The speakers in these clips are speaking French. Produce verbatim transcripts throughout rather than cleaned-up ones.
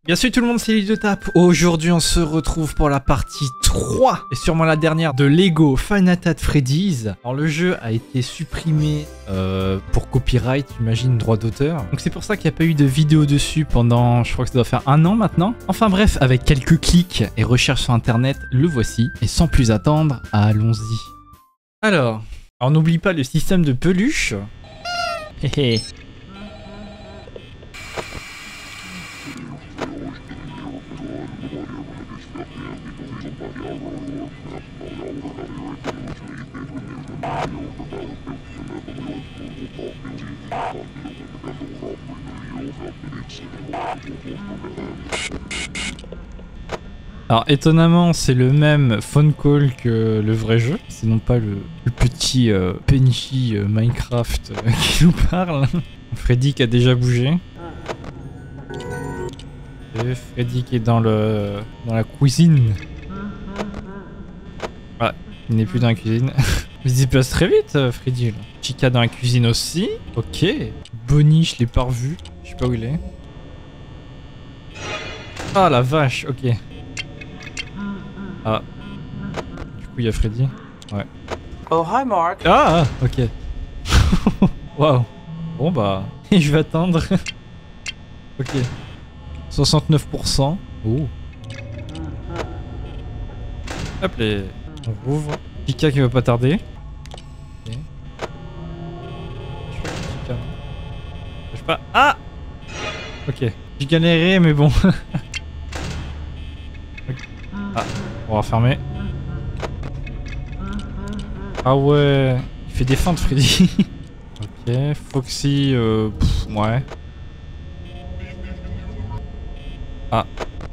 Bien sûr tout le monde, c'est Lily de Tap. Aujourd'hui on se retrouve pour la partie trois et sûrement la dernière de Lego Five Nights at Freddy's. Alors le jeu a été supprimé euh, pour copyright, j'imagine, droit d'auteur. Donc c'est pour ça qu'il n'y a pas eu de vidéo dessus pendant, je crois que ça doit faire un an maintenant. Enfin bref, avec quelques clics et recherches sur internet, le voici. Et sans plus attendre, allons-y. Alors, on n'oublie pas le système de peluche. Héhé. Alors étonnamment c'est le même phone call que le vrai jeu, c'est non pas le, le petit euh, Penji euh, Minecraft euh, qui nous parle. Freddy qui a déjà bougé. Et Freddy qui est dans le dans la cuisine. Ah, il n'est plus dans la cuisine. Mais il se déplace très vite Freddy là. Chica dans la cuisine aussi. Ok. Bonnie je l'ai pas revu. Je sais pas où il est. Ah la vache, ok. Ah. Du coup il y a Freddy. Ouais. Oh hi Mark. Ah ok. Waouh. Bon bah. Je vais attendre. Ok. soixante-neuf pour cent. Oh. Hop les. On rouvre. Chica qui va pas tarder. Ok. Je sais Je sais pas. Ah. Ok. J'ai galéré mais bon. Okay. Ah. On va fermer. Ah ouais. Il fait des feintes Freddy. Ok. Foxy. Euh, pff, ouais. Ah.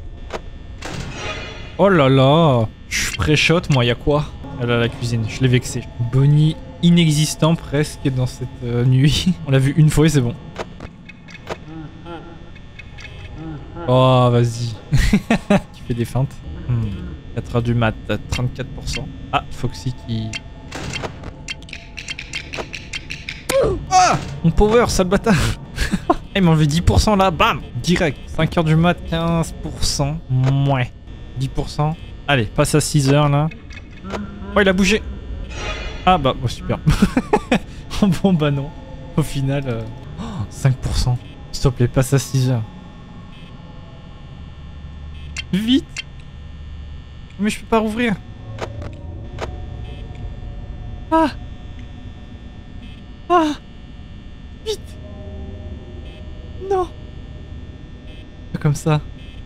Oh là là. Je pré-shot moi y'a quoi? Elle a la cuisine. Je l'ai vexé. Bonnie inexistant presque dans cette euh, nuit. On l'a vu une fois et c'est bon. Oh vas-y. Qui fait des feintes. Hmm. quatre heures du mat à trente-quatre pour cent. Ah, Foxy qui... Ah, mon power, sale bâtard. Il m'a enlevé dix pour cent là, bam, direct. cinq heures du mat, quinze pour cent. Mouais. dix pour cent. Allez, passe à six heures là. Oh, il a bougé. Ah bah, oh, super. Bon bah non. Au final, euh... oh, cinq pour cent. S'il te plaît, passe à six heures. Vite. Mais je peux pas rouvrir. Ah. Ah. Vite. Non. Pas comme ça.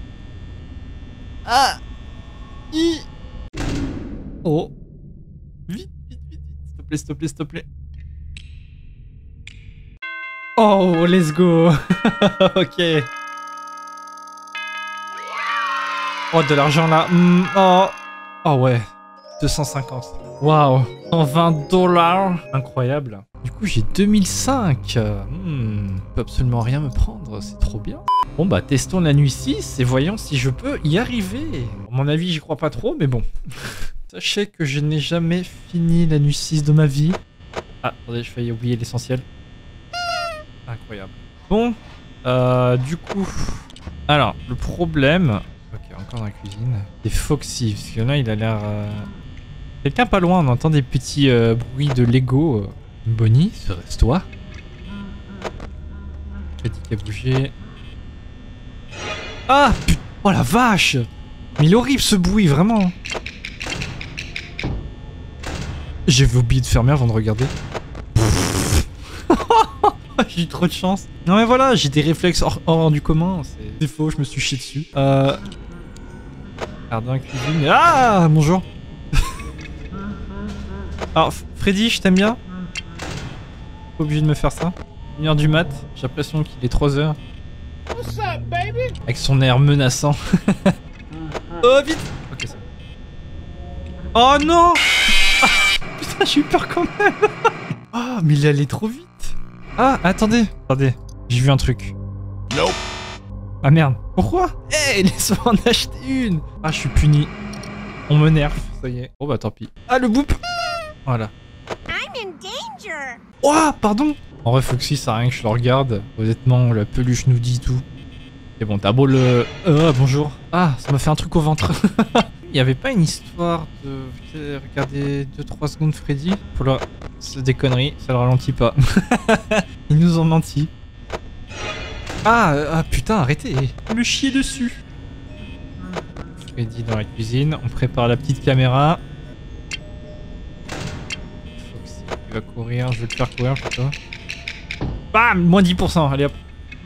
Ah. I. Oh. Vite, vite, vite, vite. S'il te plaît, s'il te plaît, s'il te plaît. Oh, let's go. Ok. Oh, de l'argent là. Mm, oh. Oh ouais. deux cent cinquante. Waouh. cent vingt dollars. Incroyable. Du coup, j'ai deux mille cinq. Hmm. Je peux absolument rien me prendre. C'est trop bien. Bon, bah, testons la nuit six et voyons si je peux y arriver. À mon avis, j'y crois pas trop, mais bon. Sachez que je n'ai jamais fini la nuit six de ma vie. Ah, attendez, je failli oublier l'essentiel. Incroyable. Bon. Euh, du coup. Alors, le problème. Ok, encore dans la cuisine. C'est Foxy, parce que là, il a l'air... Euh... Quelqu'un pas loin, on entend des petits euh, bruits de Lego. Bonnie, serait-ce toi? Freddy qui a bougé. Ah putain. Oh la vache. Mais il est horrible ce bruit, vraiment. J'avais oublié de fermer avant de regarder. J'ai eu trop de chance. Non mais voilà, j'ai des réflexes hors, hors du commun. C'est faux, je me suis chié dessus. Euh... Regardez la cuisine. Ah bonjour. Alors Freddy, je t'aime bien. Pas obligé de me faire ça. une heure du mat, j'ai l'impression qu'il est trois heures. What's up, baby? Avec son air menaçant. Oh vite. Ok ça. Oh non. Ah, putain j'ai eu peur quand même. Oh mais il allait trop vite. Ah attendez. Attendez. J'ai vu un truc. Nope. Ah merde. Pourquoi? Eh hey, laisse-moi en acheter une. Ah je suis puni. On me nerf. Ça y est. Oh bah tant pis. Ah le boop. Voilà. I'm in danger. Oh pardon. En vrai Foxy ça sert à rien que je le regarde. Honnêtement la peluche nous dit tout. Et Mais bon, t'as beau le... Euh, bonjour. Ah, ça m'a fait un truc au ventre. Il y avait pas une histoire de... Regardez deux trois secondes Freddy. Pour le... C'est des conneries, ça le ralentit pas. Ils nous ont menti. Ah, euh, ah putain, arrêtez. Le chier dessus. Freddy dans la cuisine. On prépare la petite caméra. Foxy qui va courir. Je vais le faire courir plutôt. Bam, moins dix pour cent. Allez hop.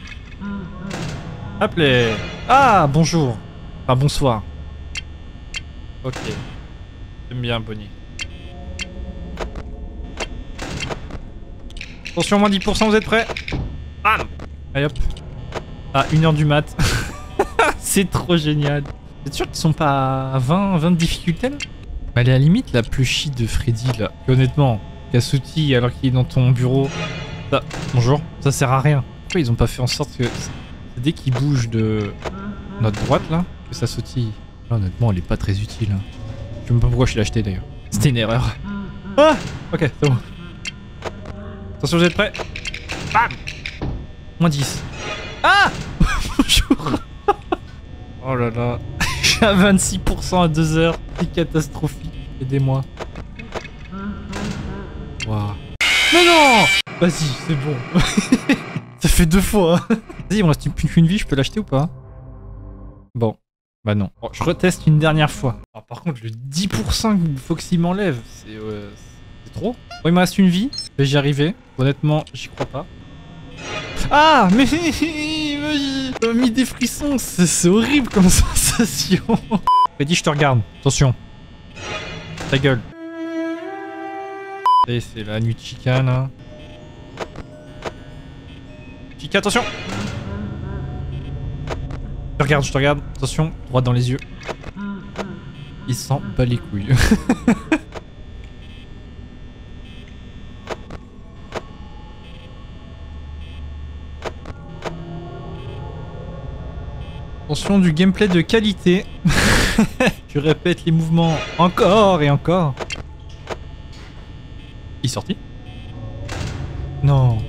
Hop les. Ah, bonjour. Enfin, bonsoir. Ok. J'aime bien Bonnie. Attention, moins dix pour cent, vous êtes prêts? Bam. Allez hop. À une heure du mat. C'est trop génial. Vous êtes sûr qu'ils sont pas à vingt, vingt de difficulté là? Elle est à la limite la plus shit de Freddy là. Et honnêtement, Kasuti alors qu'il est dans ton bureau. Ça, bonjour. Ça sert à rien. Pourquoi ils ont pas fait en sorte que dès qu'il bouge de notre droite là, que ça sautille? Là, honnêtement, elle est pas très utile. Hein. Je sais même pas pourquoi je l'ai acheté d'ailleurs. C'était une erreur. Ah, ok, c'est bon. Attention, vous êtes prêts? Bam. Moins dix. Ah. Bonjour. Oh là là. J'ai un vingt-six pour cent à deux heures. C'est catastrophique. Aidez-moi. Waouh. Mais non. Vas-y, c'est bon. Ça fait deux fois. Vas-y, il me reste une, une vie, je peux l'acheter ou pas? Bon. Bah non. Bon, je reteste une dernière fois. Alors, par contre, le dix pour cent que Foxy m'enlève, c'est euh, c'est trop. Bon, il me reste une vie. Vais-je y arriver? Honnêtement, j'y crois pas. Ah, mais il m'a mis des frissons. C'est horrible comme sensation. Freddy, je te regarde. Attention. Ta gueule. Et c'est la nuit de Chica, là. Chica, attention. Je te regarde, je te regarde. Attention, droit dans les yeux. Il s'en bat les couilles. Attention, du gameplay de qualité. Tu répètes les mouvements encore et encore. Il est sorti? Non.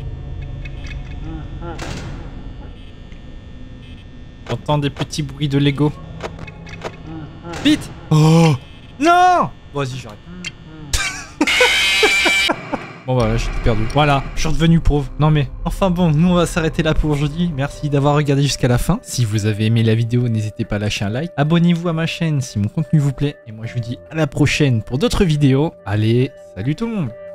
J'entends des petits bruits de Lego. Vite! Oh! Non! Bon, vas-y, j'arrête. Bon, voilà, j'ai tout perdu. Voilà, je suis redevenu pauvre. Non, mais enfin bon, nous, on va s'arrêter là pour aujourd'hui. Merci d'avoir regardé jusqu'à la fin. Si vous avez aimé la vidéo, n'hésitez pas à lâcher un like. Abonnez-vous à ma chaîne si mon contenu vous plaît. Et moi, je vous dis à la prochaine pour d'autres vidéos. Allez, salut tout le monde!